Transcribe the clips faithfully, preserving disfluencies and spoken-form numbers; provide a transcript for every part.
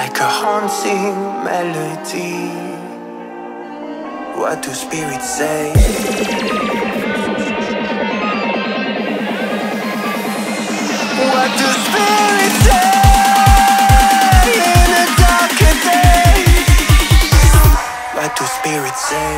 like a haunting melody. What do spirits say? What do spirits say in a darker day? What do spirits say?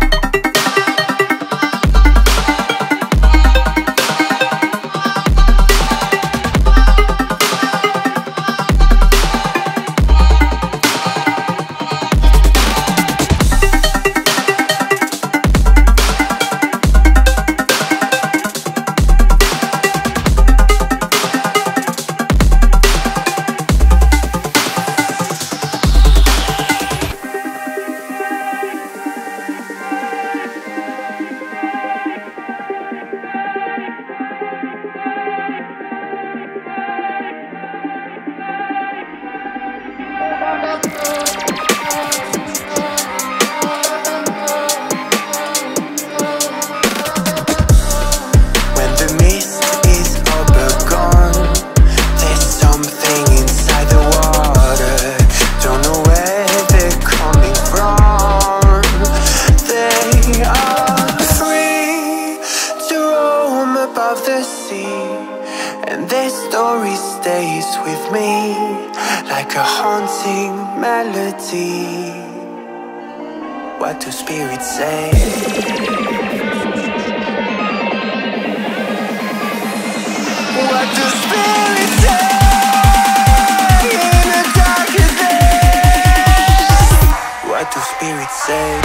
And their story stays with me like a haunting melody. What do spirits say? What do spirits say in a darker day? What do spirits say?